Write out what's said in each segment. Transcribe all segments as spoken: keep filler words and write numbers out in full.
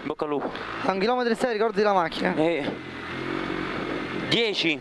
bocca al lupo. A un chilometro e sei, ricordi la macchina. E... dieci.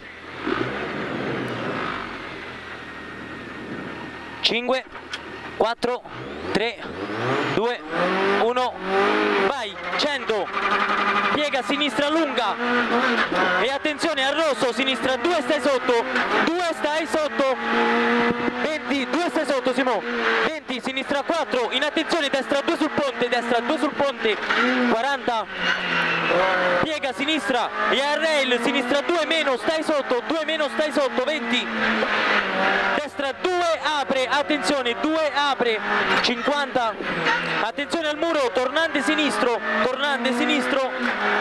cinque, quattro, tre, due, uno, vai, cento, piega sinistra lunga e attenzione al rosso, sinistra due, stai sotto, due, stai sotto, venti, due, stai sotto Simo, venti, sinistra quattro, in attenzione, destra due sul ponte, destra due sul ponte, quaranta, piega sinistra e al rail, sinistra due meno, stai sotto, due meno, stai sotto, venti, destra due, apre, attenzione, due, apre, cinquanta, attenzione al muro, tornante sinistro, tornante sinistro,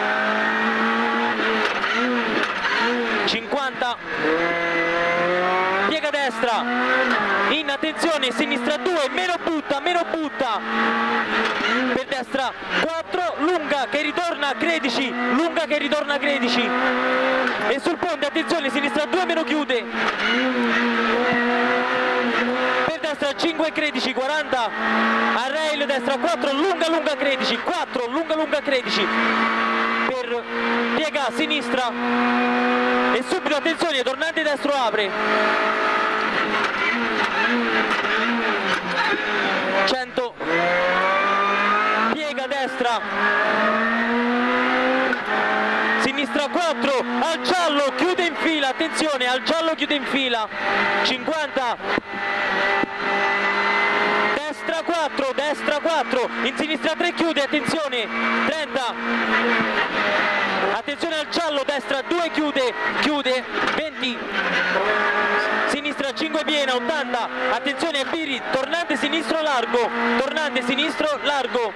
cinquanta, piega destra, in attenzione, sinistra due, meno butta, meno butta, per destra quattro, lunga che ritorna, credici, lunga che ritorna, credici, e sul ponte, attenzione, sinistra due, meno chiude, per destra cinque, credici, quaranta, a rail destra quattro, lunga, lunga, credici, quattro, lunga, lunga, credici, per piega sinistra, e subito, attenzione, tornante destro apre, cento, piega destra, sinistra quattro, al giallo, chiude in fila, attenzione, al giallo chiude in fila, cinquanta, destra quattro, destra quattro, in sinistra tre chiude, attenzione, trenta, attenzione al giallo, destra due chiude, chiude, venti, sinistra cinque piena, ottanta, attenzione a Biri, tornante sinistro largo, tornante sinistro largo,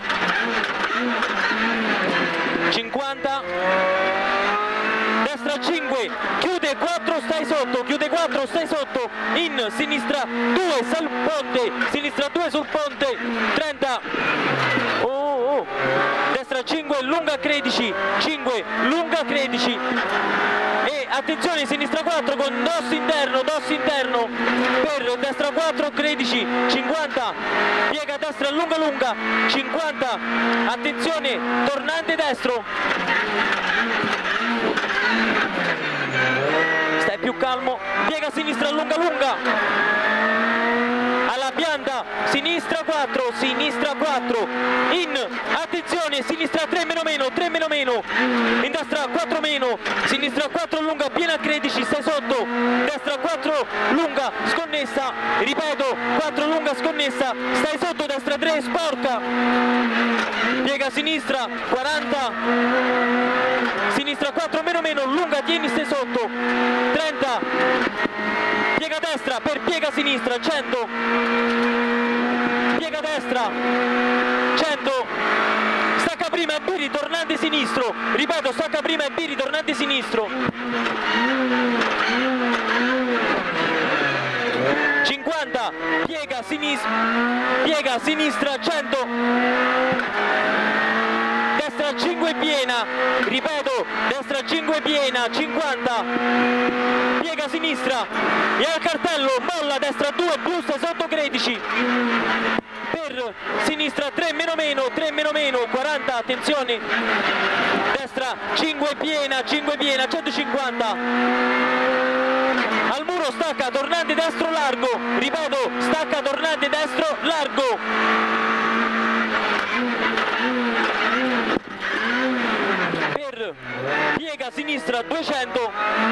cinquanta, destra cinque, chiude quattro, stai sotto, chiude quattro, stai sotto, in sinistra due, sul ponte, sinistra due sul ponte, trenta, oh, oh. Destra cinque, lunga credici, cinque, lunga credici, e attenzione sinistra quattro con dosso interno, dosso interno, per destra quattro, credici, cinquanta, piega destra lunga lunga, cinquanta, attenzione, tornante destro, stai più calmo, piega sinistra lunga lunga, alla pianta, sinistra quattro, sinistra quattro, in, attenzione, sinistra tre meno meno, tre meno meno, in destra quattro meno, sinistra quattro lunga, piena credici, stai sotto, destra quattro lunga, sconnessa, ripeto, quattro lunga sconnessa, stai sotto, destra tre, sporca, piega sinistra, quaranta, sinistra quattro meno meno, lunga, tieni, stai sotto, trenta, piega destra, per piega sinistra, cento, piega destra, cento, stacca prima e Biri, tornante sinistro, ripeto, stacca prima e Biri, tornante sinistro, cinquanta, piega sinistra, piega sinistra, cento, destra cinque piena, ripeto, destra cinque piena, cinquanta, piega sinistra, e al cartello, molla, destra due, blu, stai sotto, credici, per sinistra tre meno meno, tre meno meno, quaranta, attenzione, destra cinque piena, cinque piena, centocinquanta, al muro stacca, tornante destro largo, ripeto, stacca, tornante destro largo, per piega sinistra duecento,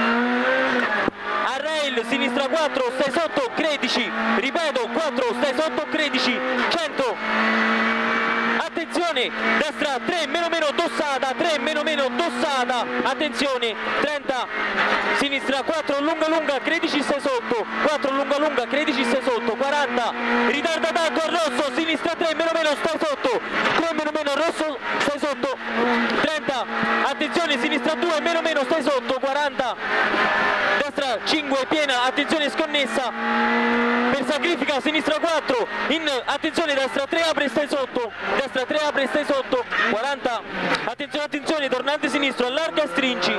a rail sinistra quattro, stai sotto, credici, ripeto, quattro, stai sotto, credici, cento, attenzione, destra tre meno meno, dossata, tre meno meno, dossata, attenzione, trenta, sinistra quattro, lunga lunga, credici, stai sotto, quattro, lunga lunga, credici, stai sotto, quaranta, ritarda tanto al rosso, sinistra tre meno meno, stai sotto, tre meno meno, rosso, stai sotto, trenta, attenzione, sinistra due, meno meno, stai sotto, quaranta, destra cinque, piena, attenzione, sconnessa, per sacrifica, sinistra quattro, in, attenzione, destra tre, apre, stai sotto, destra tre, apre, stai sotto, quaranta, attenzione, attenzione, tornante sinistro, allarga e stringi,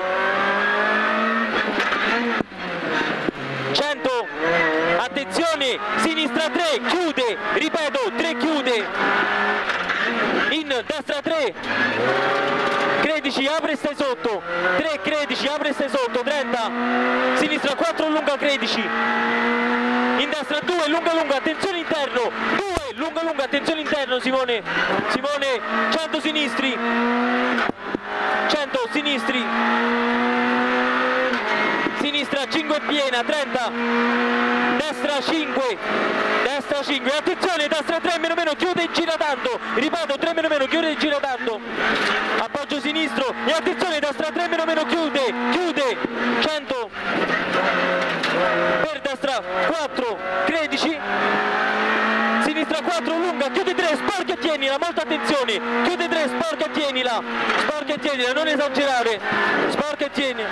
cento, attenzione, sinistra tre, chiude, ripeto, tre chiude, in, destra tre, credici, apre e stai sotto, tre credici, apre e stai sotto, trenta, sinistra quattro, lunga credici, in destra due, lunga lunga, attenzione interno, due, lunga lunga, attenzione interno Simone, Simone, cento sinistri, cento sinistri, sinistra cinque piena, trenta, destra cinque, destra cinque, attenzione, destra tre meno meno, chiude e gira tanto, ripeto tre meno meno, chiude e gira tanto, appoggio sinistro e attenzione, destra tre meno meno, chiude, chiude, cento, per destra quattro, credici, sinistra quattro, lunga, chiude tre, sporca e tienila, molta attenzione, chiude tre, sporca e tienila, sporca e tienila, non esagerare, sporca e tienila,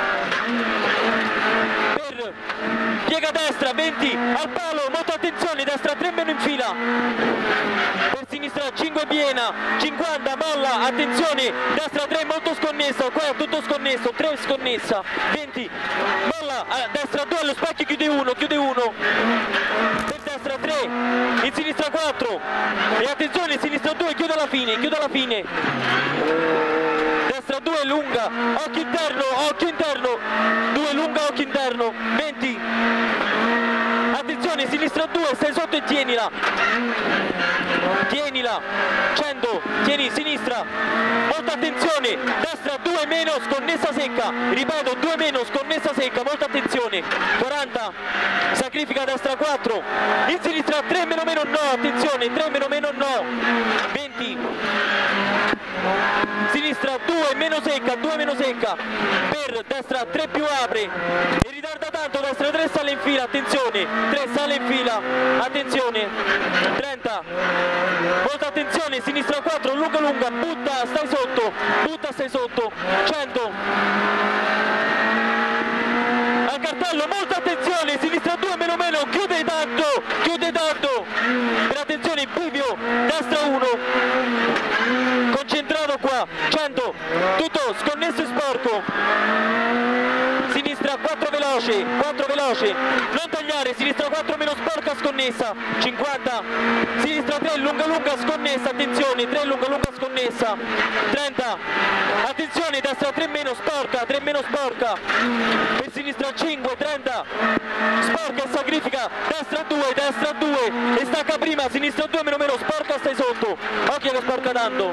per, piega destra, venti, al palo, molta attenzione, destra tre meno in fila, per sinistra cinque piena, cinquanta, molla, attenzione, destra tre molto sconnessa, qua è tutto sconnesso, tre sconnessa, venti, molla, a destra due allo specchio, chiude uno, chiude uno, per destra tre, in sinistra quattro, e attenzione, sinistra due, chiude alla fine, chiude alla fine, destra due, lunga, occhio interno, occhio interno, due lunga, occhio interno, venti, attenzione, sinistra due, stai sotto e tienila, tienila, cento, tieni sinistra, molta attenzione, destra due meno, sconnessa secca, ripeto due meno, sconnessa secca, molta attenzione, quaranta, sacrifica destra quattro, in sinistra tre meno meno no, attenzione, tre meno meno no, venti, sinistra due meno secca, due meno secca, per destra tre più apre, e ritarda tanto, destra tre sale in fila, attenzione, tre sale in fila, attenzione, trenta, molta attenzione, sinistra quattro, lunga lunga, butta, stai sotto, butta, stai sotto, cento, al cartello, molta attenzione, sinistra due meno meno, chiude tanto, chiude tanto, per attenzione, bivio, destra uno, concentrato qua, cento, tutto sconnesso e sporco, sinistra quattro veloce, quattro veloce, non tagliare, sinistra quattro meno sporca, sconnessa, cinquanta, sinistra tre lunga lunga, sconnessa, attenzione, tre lunga lunga, sconnessa, trenta, attenzione, destra tre meno, sporca, tre meno sporca, per sinistra cinque, trenta, sporca e sacrifica, destra due, destra due, e stacca prima, sinistra due meno meno, sporca, stai sotto, occhio che sporca tanto,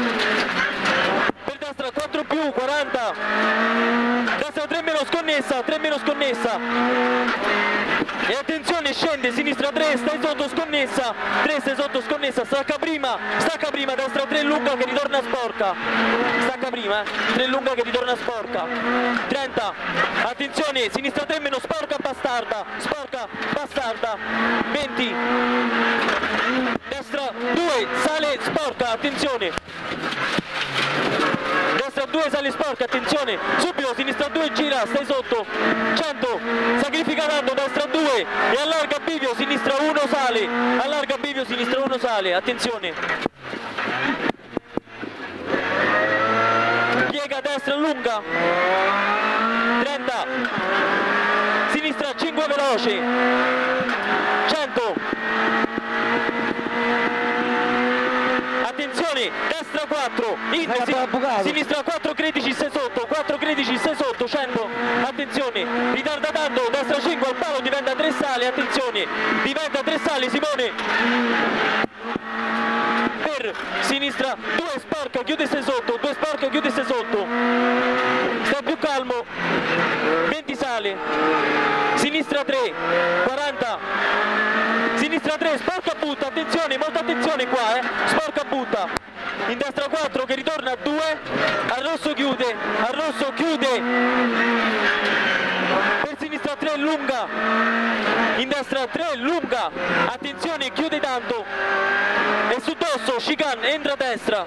per destra quattro più, quaranta, destra tre meno, sconnessa, tre meno, sconnessa, e attenzione, scende, sinistra tre, stai sotto, sconnessa, tre, stai sotto, sconnessa, stacca prima, stacca prima, destra tre lunga che ritorna sporca, stacca prima, eh, tre lunga che ritorna sporca, trenta, attenzione, sinistra tre meno, sporca, bastarda, sporca, bastarda, venti, destra due, sale, sporca, attenzione, destra due sale sporca, attenzione, subito, sinistra due gira, stai sotto, cento, sacrifica tanto, destra due e allarga bivio, sinistra uno sale, allarga bivio, sinistra uno sale, attenzione, piega destra lunga, trenta, sinistra cinque veloce, cento, attenzione, destra quattro, in, si, sinistra quattro critici, sei sotto, quattro critici, sei sotto, cento, attenzione, ritarda tanto, destra cinque, al palo diventa tre sale, attenzione, diventa tre sale, Simone, per sinistra due sporca, chiude sei sotto, due sporca, chiude sei sotto, sta più calmo, venti sale, sinistra tre, quaranta, sinistra tre, sporca butta, attenzione, molta attenzione qua, eh, sporca butta, in destra quattro che ritorna a due, al rosso chiude, al rosso chiude, per sinistra tre lunga, in destra tre lunga, attenzione, chiude tanto, e su dosso, chicane, entra a destra,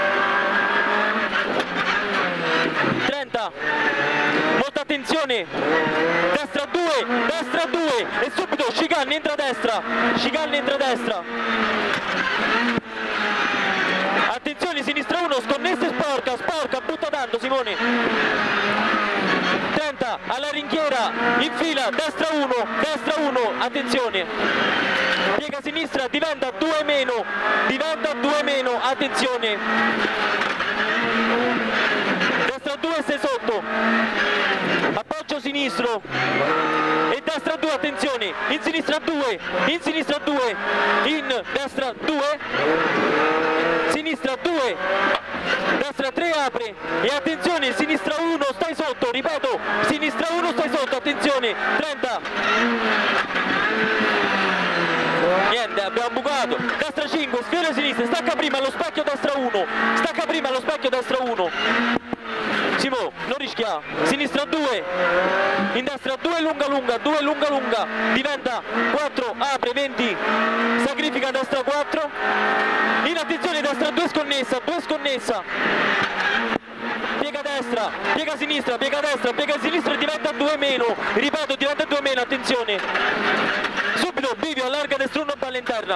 trenta, molta attenzione, destra due, destra due, e subito chicane, entra a destra, chicane, entra a destra, attenzione, sinistra uno, sconnessa e sporca, sporca, butta tanto Simone, trenta, alla ringhiera, in fila, destra uno, destra uno, attenzione, piega sinistra, diventa due meno, diventa due meno, attenzione, sinistro e destra due, attenzione, in sinistra due, in sinistra due, in destra due, sinistra due, destra tre, apre e attenzione, sinistra uno, stai sotto, ripeto, sinistra uno, stai sotto, attenzione, trenta, niente, abbiamo bucato, destra cinque, sfera sinistra, stacca prima allo specchio destra uno, stacca prima allo specchio destra uno, Simo, non rischia, sinistra due, in destra due, lunga lunga, due, lunga lunga, diventa quattro, apre, venti, sacrifica destra quattro, in attenzione destra due sconnessa, due sconnessa, piega destra, piega sinistra, piega destra, piega sinistra, diventa due meno, ripeto, diventa due meno, attenzione, subito, bivio, allarga destra uno, palla interna,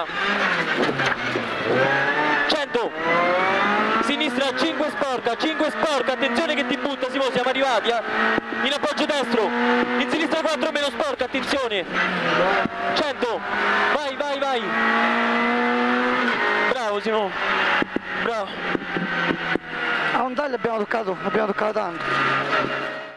cento, sinistra cinque sporca, cinque sporca, attenzione che ti butta, Simo, siamo arrivati, eh? In appoggio destro, in sinistra quattro meno sporca, attenzione, cento, vai, vai, vai, bravo Simo, bravo. A un taglio abbiamo toccato, abbiamo toccato tanto.